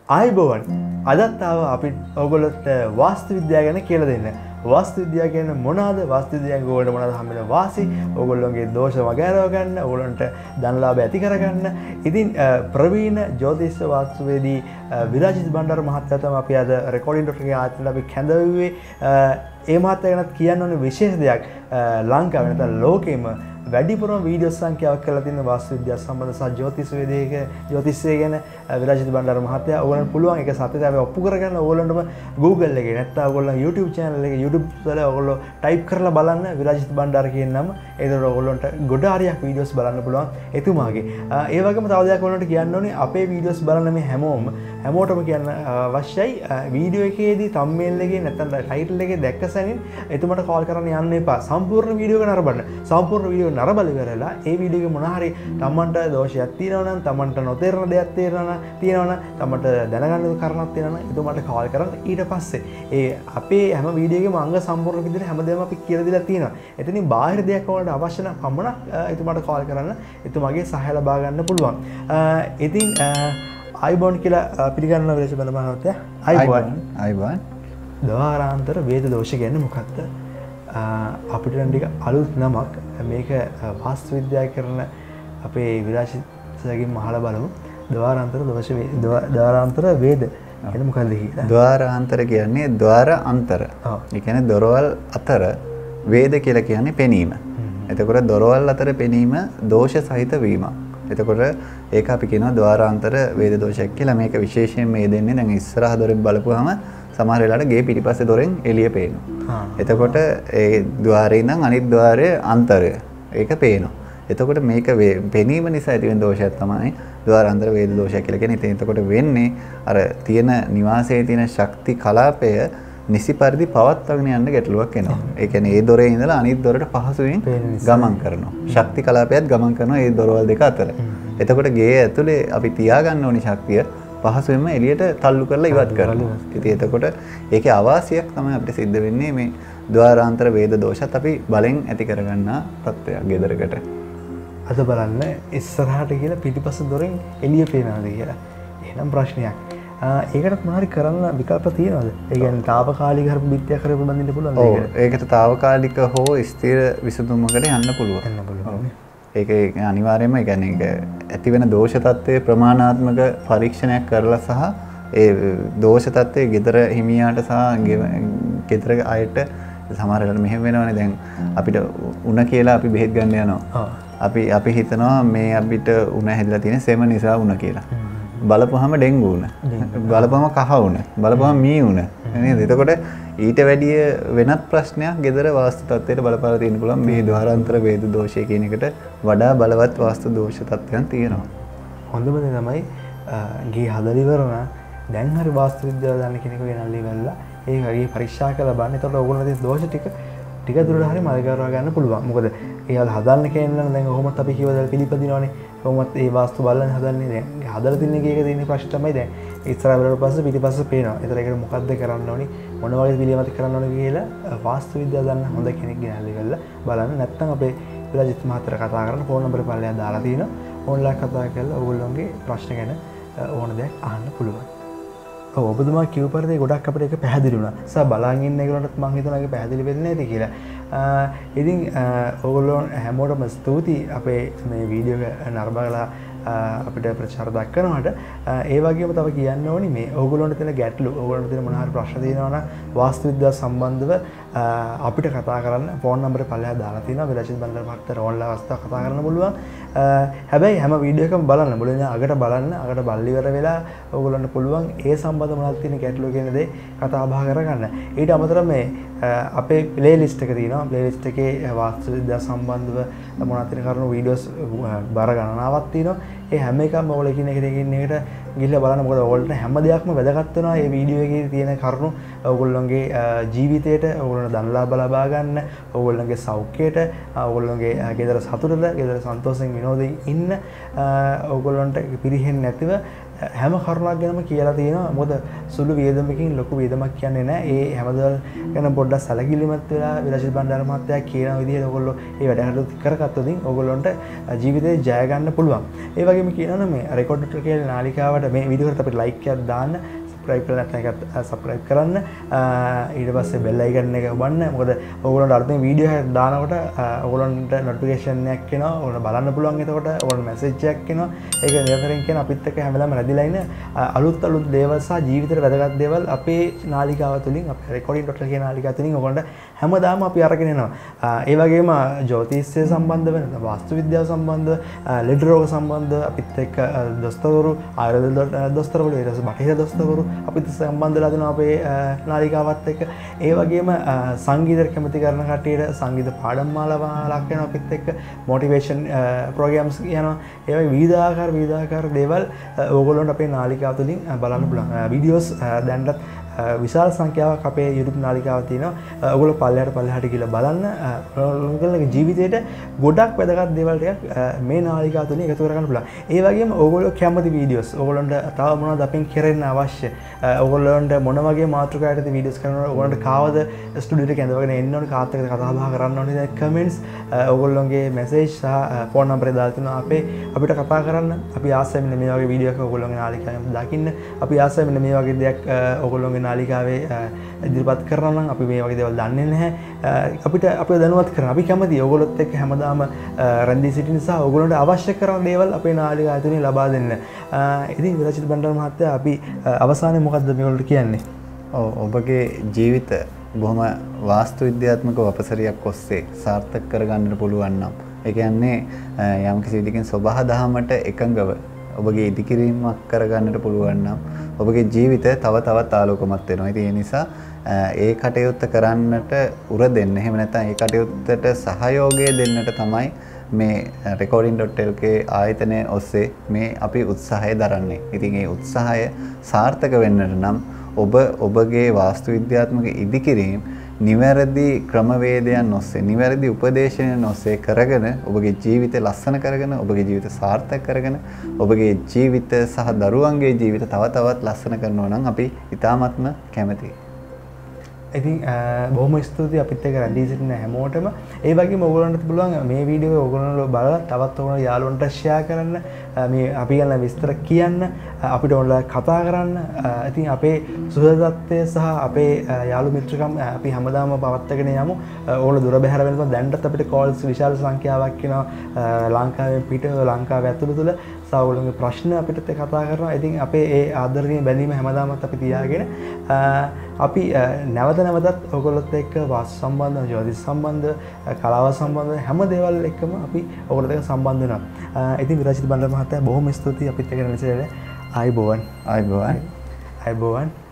ආයුබෝවන් අදත් ආව අපි ඔයගොල්ලොන්ට වාස්තු විද්‍යාව ගැන කියලා දෙන්න. වාස්තු විද්‍යාව කියන්නේ මොනවාද? වාස්තු විද්‍යාවෙන් ඔයගොල්ලන්ට මොනවද හම්බෙන වාසි? ඔයගොල්ලෝගේ දෝෂ වගෑරව ගන්න, ඔයගොල්ලන්ට ධනලාභ ඇති කරගන්න. ඉතින් ප්‍රවීණ ජ්‍යොතිෂ වාස්තුවේදී විරාජිත බණ්ඩාර මහත්තයා තමයි අපි අද රෙකෝඩින් එකේ ආයතනයේ අපි කැඳවුවේ. ඒ මහත්තයා ගැන කියන්න ඕනේ විශේෂ දෙයක් ලංකාවේ නැත්නම් ලෝකෙම වැඩිපුරම වීඩියෝ සංඛ්‍යාවක් කරලා තියෙන වාස්තු විද්‍යාව සම්බන්ධ සහ ජ්‍යොතිෂය ගැන විරාජිත බණ්ඩාර මහත්තයා ඕගොල්ලන්ට පුළුවන් ඒක සත්‍යතාවය ඔප්පු කරගන්න ඕගොල්ලන්ටම Google එකේ නැත්නම් ඕගොල්ලන් YouTube channel එකේ YouTube වල ඕගොල්ලෝ type කරලා බලන්න විරාජිත බණ්ඩාර කියන නම. ඒතකොට ඕගොල්ලන්ට ගොඩ හරියක් වීඩියෝස් බලන්න පුළුවන් එතුමාගේ. ඒ වගේම තව දෙයක් ඕගොල්ලන්ට කියන්න ඕනේ අපේ වීඩියෝස් බලන මේ හැමෝටම කියන්න අවශ්‍යයි වීඩියෝ එකේදී thumbnail එකේ නැත්නම් title එකේ දැක්ක සැනින් එතුමාට call කරන්න යන්න එපා. සම්පූර්ණ වීඩියෝ එක නරඹන්න. සම්පූර්ණ වීඩියෝ නරබල කරලා ඒ වීඩියෝ එකේ මොන හරි තමන්ට දෝෂයක් තියෙනවා නම් තමන්ට නොතේරෙන දෙයක් තියෙනවා නම් තමන්ට දැනගන්න කාරණාවක් තියෙනවා නම් එතුමාට call කරන්න. ඊට පස්සේ ඒ අපේ හැම වීඩියෝ එකේම අංග සම්පූර්ණ විදිහට හැමදේම අපි කියලා දීලා තියෙනවා. එතනින් බාහිර දෙයක් වලට අවශ්‍ය නම් පමණක් එතුමාට call කරන්න එතුමාගේ සහාය ලබා ගන්න පුළුවන්. ඉතින් ආයිබෝන් කියලා පිළිගන්නවා විරාජිත බණ්ඩාර මහත්තයා. ආයිබෝන්. ද්වාරාන්තර වේද දෝෂ කියන්නේ මොකක්ද? අපිට ටික අලුත් නමක් මේක වාස්තු විද්‍යාව කරන අපේ විරාජිතගෙන් අහලා බලමු. ද්වාරාන්තර දෝෂ ද්වාරාන්තර වේද කියන්නේ මොකක්ද කියලා. ද්වාරාන්තර කියන්නේ ද්වාර අන්තර. ඒ කියන්නේ දොරවල් අතර වේද කියලා කියන්නේ පෙනීම. එතකොට දොරවල් අතර පෙනීම දෝෂ සහිත වීම. එතකොට ඒක අපි කියනවා ද්වාරාන්තර වේද දෝෂයක් කියලා. මේක විශේෂයෙන් මේ දෙන්නේ දැන් ඉස්සරහ දොරෙන් බලපුවාම සමහර වෙලාවට ගේ පිටිපස්සේ දොරෙන් එළිය පේනවා. එතකොට ඒ ద్వාරේ ඉඳන් අනිත් ద్వාරයේ අන්තරය ඒක පේනවා. එතකොට මේක පෙනීම නිසා ඇති වෙන දෝෂයක් තමයි ద్వාරාන්තර වේද දෝෂය කියලා කියන්නේ. ඉතින් එතකොට වෙන්නේ අර තියෙන නිවාසයේ තියෙන ශක්ති කලාපය නිසි පරිදි පවත්වාගෙන යන්න ගැටලුවක් එනවා. ඒ කියන්නේ ඒ දොරේ ඉඳලා අනිත් දොරට පහසුවෙන් ගමන් කරනවා. ශක්ති කලාපයත් ගමන් කරනවා ඒ දොරවල් දෙක අතර. එතකොට ගේ ඇතුලේ අපි තියාගන්න ඕනි ශක්තිය පහසුවෙන්ම එළියට තල්ලු කරලා ඉවත් කරනවා. ඉතින් එතකොට ඒකේ අවාසියක් තමයි අපිට සිද්ධ වෙන්නේ මේ ద్వාරාන්තර වේද දෝෂත් අපි බලෙන් ඇති කරගන්නා තත්ත්වයක් ගෙදරකට. අද බලන්න ඉස්සරහට කියලා පිටිපස්ස දොරෙන් එළිය පේනවාද කියලා. එහෙනම් ප්‍රශ්නයක්. ඒකට මොනවාරි කරන්න විකල්ප තියෙනවද? ඒ කියන්නේ తాවකාලික හරි බිත්තියක් හරි බඳින්න පුළුවන්ද ඒකට? ඒකට తాවකාලික හෝ ස්ථිර විසඳුමකට යන්න පුළුවන්. ඒක අනිවාර්යයෙන්ම ඒ කියන්නේ ඒක ඇති වෙන දෝෂ තත්ත්වයේ ප්‍රමාණාත්මක පරීක්ෂණයක් කරලා සහ ඒ දෝෂ තත්ත්වයේ gedara හිමියාට සහ gedara අයට සමහර වෙලාවට මෙහෙම වෙනවනේ දැන් අපිට උණ කියලා අපි බෙහෙත් ගන්න යනවා. අපි හිතනවා මේ අපිට උණ හැදලා තියෙන සෙම නිසා උණ කියලා. බලපුවහම ඩෙන්ගු උණ. බලපුවම කහ උණ. බලපුවම මී උණ. නේද? එතකොට ඊට වැඩිය වෙනත් ප්‍රශ්නයක් gedara වාස්තු තත්ත්වයට බලපාලා තියෙන්න පුළුවන්. මේ ద్వාරාන්තර වේද දෝෂය කියන එකට වඩා බලවත් වාස්තු දෝෂ තත්ත්වයන් තියෙනවා. හොඳම දේ තමයි ගේ හදලා ඉවරන දැන් හරි වාස්තු විද්‍යාව දන්න කෙනෙකු ගෙනල්ලා ඉවරලා ඒ වගේ පරීක්ෂා කරලා බලන්න. එතකොට ඕගොල්ලෝ තියෙන දෝෂ ටික දුරට හරි මල් කරවා ගන්න පුළුවන්. මොකද ඒවල හදන්න කෙනෙක් දැන් කොහොමත් අපි කියවදල් පිළිපදිනවනේ. කොහොමත් ඒ වාස්තු බලන්න හදන්නේ දැන් හදලා තින්න එකේ තියෙන ප්‍රශ්න තමයි දැන් ඉස්සරහ වලට පස්සේ පිටිපස්ස පේනවා. ඒතර ඒකට මොකද්ද කරන්න ඕනි මොන වගේ පිළිවෙලක් කරන්න ඕනි කියලා වාස්තු විද්‍යාව දන්න හොඳ කෙනෙක් ගෙනල්ලා ඉවරලා බලන්න. නැත්නම් අපේ විරාජිත මහත්තයා කතා කරන ෆෝන් නම්බර් පල්ලෙහා දාලා තියෙනවා. ඕන්ලයින් කතා කරලා ඕගොල්ලෝගේ ප්‍රශ්න ගැන ඕන දෙයක් අහන්න පුළුවන්. ඔබතුමා කිව් පරිදි ගොඩක් අපිට ඒක පැහැදිලි වුණා. සා බලන් ඉන්න ඒගොල්ලන්ට මම හිතනවා ඒක පැහැදිලි වෙන්නේ නැති කියලා. ඉතින් ඕගොල්ලෝ හැමෝටම ස්තුතියි අපේ මේ වීඩියෝ එක නරඹලා අපිට ප්‍රචාර දක්වනවට. ඒ වගේම තව කියන්න ඕනි මේ ඕගොල්ලන්ට තියෙන ගැටලු ඕගොල්ලන්ට තියෙන මොන හරි ප්‍රශ්න තියෙනවා නම් වාස්තු විද්‍යාව සම්බන්ධව අපිට කතා කරන්න ෆෝන් නම්බරේ පල්ලෙහා දාලා තියෙනවා. විරාජිත බණ්ඩාර මහත්තයා ඕන්ලයින් අවස්ථාව කතා කරන්න පුළුවන්. හැබැයි හැම වීඩියෝ එකම බලන්න මුලින්ම අගට බලන්න අගට බලලි ඉවර වෙලා ඕගොල්ලන්ට පුළුවන් ඒ සම්බන්ධ මොනවද තියෙන ගැටලු කියන දේ කතා බහ කරගන්න. ඊට අමතරව මේ අපේ ප්ලේලිස්ට් එක තියෙනවා. ප්ලේලිස්ට් එකේ වාස්තු විද්‍යාව සම්බන්ධව මොනවද තියෙන කරුණු වීඩියෝස් බර ගණනාවක් තියෙනවා. ඒ හැම එකම ඔයගොල්ලෝ කියන එකට ගිහිල්ලා බලන්න. මොකද ඔයගොල්ලන්ට හැම දෙයක්ම වැදගත් වෙනවා. මේ වීඩියෝ එකේ තියෙන කරුණු ඔයගොල්ලන්ගේ ජීවිතයට ඔයගොල්ලන්ට ධනලාභ ලබා ගන්න, ඔයගොල්ලන්ගේ සෞඛ්‍යයට, ඔයගොල්ලන්ගේ ගෙදර සතුටට, ගෙදර සන්තෝෂයෙන් විනෝදයෙන් ඉන්න ඔයගොල්ලන්ට පිරිහෙන්නේ නැතිව හැම කරුණක් ගැනම කියලා තියෙනවා. මොකද සුළු වියදමකින් ලොකු වියදමක් කියන්නේ නැහැ. ඒ හැමදේවල් ගැන පොඩ්ඩක් සැලකිලිමත් වෙලා විරාජිත බණ්ඩාර මහත්තයා කියන විදිහට ඔයගොල්ලෝ මේ වැඩ කටයුතු කරගත්තොත් ඔයගොල්ලන්ට ජීවිතේ ජය ගන්න පුළුවන්. ඒ වගේම කියනවා මේ රෙකෝඩ් එක කියන නාලිකාවට මේ වීඩියෝ එකට අපිට ලයික් එකක් දාන්න. සබ්ස්ක්‍රයිබ් කරලා නැත්නම් ඒකත් සබ්ස්ක්‍රයිබ් කරන්න. ඊට පස්සේ බෙල් අයිකන් එක ඔබන්න. මොකද ඔයගොල්ලන්ට අලුතෙන් වීඩියෝ එකක් දානකොට ඔයගොල්ලන්ට නොටිෆිකේෂන් එකක් එනවා. ඔයගොල්ලෝ බලන්න පුළුවන්. එතකොට ඔයගොල්ලන්ට මැසේජ් එකක් එනවා. ඒක නිරන්තරයෙන් කියන අපිත් එක්ක හැමදාම රැඳිලා ඉන්න අලුත් දේවල් සහ ජීවිතේට වැදගත් දේවල් අපේ නාලිකාව තුලින් අපේ recording.lk කියන නාලිකාව තුලින් ඔයගොල්ලන්ට හැමදාම අපි අරගෙන එනවා. ඒ වගේම ජ්‍යොතිෂය සම්බන්ධ වෙන වාස්තු විද්‍යාව සම්බන්ධ ලෙඩ රෝග සම්බන්ධ අපිත් එක්ක දොස්තරවරු ආයුර්වේද දොස්තරවරු ඊට පස්සේ බටහිර දොස්තරවරු අපිත් සම්බන්ධලා දෙනවා අපේ නාලිකාවත් එක්ක. ඒ වගේම සංගීතයට කැමති කරන කට්ටියට සංගීත පාඩම් මාලාවක් යනවා අපිත් එක්ක. මොටිවේෂන් ප්‍රෝග්‍රෑම්ස් යනවා. ඒ වගේ විවිධාකාර දේවල් ඕගොල්ලොන්ට අපේ නාලිකාව තුලින් බලන්න පුළුවන්. වීඩියෝස් දැන්වත් විශාල සංඛ්‍යාවක් අපේ YouTube නාලිකාව තියෙනවා. ඔයගොල්ලෝ පල්ලෙහාට කියලා බලන්න. ඔයගොල්ලෝගේ ජීවිතේට ගොඩක් වැදගත් දේවල් ටිකක් මේ නාලිකාව තුලින් එකතු කරගන්න පුළුවන්. ඒ වගේම ඔයගොල්ලෝ කැමති වීඩියෝස් ඔයගොල්ලන්ට තව මොනවද අපෙන් කරන්න අවශ්‍ය? ඔයගොල්ලන්ට මොන වගේ මාතෘකාවකටද වීඩියෝස් කරනවද? ඔයගොල්ලන්ට කාවද ස්ටුඩියෝ එකට ඇඳවගෙන එන්න ඕනේ? කාත් එක්කද කතා බහ කරන්න ඕනේ? කමෙන්ට්ස් ඔයගොල්ලෝගේ මැසේජ් සහ ෆෝන් නම්බරේ දාලා තිනවා අපිට කතා කරන්න. අපි ආසයි මෙන්න මේ වගේ වීඩියෝ එකක් ඔයගොල්ලෝගේ නාලිකාවෙන් දකින්න. අපි ආසයි මෙන්න මේ වගේ දෙයක් ඔයගොල්ලෝගේ නාලිකාවේ ඉදිරිපත් කරනවා නම් අපි මේ වගේ දේවල් දන්නේ නැහැ. අපිට අපිව දැනුවත් කරන්න. අපි කැමතියි ඔයගොල්ලොත් එක්ක හැමදාම රැඳී සිටින නිසා ඔයගොල්ලන්ට අවශ්‍ය කරන දේවල් අපේ නාලිකාව තුලින් ලබා දෙන්න. ඉතින් විරාජිත බණ්ඩාර මහත්තයා අපි අවසානයේ මොකද්ද මේවලට කියන්නේ? ඔබගේ ජීවිත බොහොම වාස්තු විද්‍යාත්මක වපසරියක් ඔස්සේ සාර්ථක කරගන්නට පුළුවන් නම් ඒ කියන්නේ යම්කිසි විදිහකින් සබහා දහමට එකඟව ඔබගේ ඉදිකිරීමක් කරගන්නට පුළුවන් නම් ඔබගේ ජීවිතය තව තවත් ආලෝකමත් වෙනවා. ඉතින් ඒ නිසා ඒ කටයුත්ත කරන්නට උර දෙන්න. එහෙම නැත්නම් ඒ කටයුත්තට සහයෝගය දෙන්නට තමයි මේ recording.lk ආයතනය ඔස්සේ මේ අපි උත්සාහය දරන්නේ. ඉතින් ඒ උත්සාහය සාර්ථක වෙන්නට නම් ඔබගේ වාස්තු විද්‍යාත්මක ඉදිකිරීම නිවැරදි ක්‍රමවේදයන් ඔස්සේ නිවැරදි උපදේශයන් ඔස්සේ කරගෙන ඔබගේ ජීවිතය ලස්සන කරගෙන ඔබගේ ජීවිත සාර්ථක කරගෙන ඔබගේ ජීවිත සහ දරුවන්ගේ ජීවිත තව තවත් ලස්සන කරනවා නම් අපි ඉතාමත්ම කැමතියි. ඉතින් බොහොම ස්තුතියි අපිත් එක්ක රැඳී සිටින හැමෝටම. ඒ වගේම ඔයගොල්ලන්ට පුළුවන් මේ වීඩියෝ එක ඔයගොල්ලෝ බලලා තවත් ඔයගොල්ලෝ යාළුවන්ට ෂෙයා කරන්න, මේ අපි ගැන විස්තර කියන්න, අපිට ඔයාලා කතා කරන්න. ඉතින් අපේ සුහදත්වය සහ අපේ යාළු මිත්‍රකම් අපි හැමදාම පවත්වාගෙන යමු. ඕගොල්ලෝ දුර බැහැර වෙනකොට දැන්ටත් අපිට කෝල්ස් විශාල සංඛ්‍යාවක් එනවා ලංකාවේ පිට ලංකාවේ ඇතුළත තුල සාවලුන්ගේ ප්‍රශ්න අපිට කතා කරනවා. ඉතින් අපේ ඒ ආදරණීය බැඳීම හැමදාමත් අපි තියාගෙන අපි නැවතත් ඔයගොල්ලොත් එක්ක වාස්තු සම්බන්ධ, ජ්‍යොතිෂ සම්බන්ධ, කලාව සම්බන්ධ හැම දේවල් එක්කම අපි ඔයගොල්ලොත් එක්ක සම්බන්ධ වෙනවා. ඉතින් විරාජිත බණ්ඩාර මහත්තයා බොහොම ස්තුතියි අපිත් එක්ක රැඳෙන්න. ආයිබෝවන්.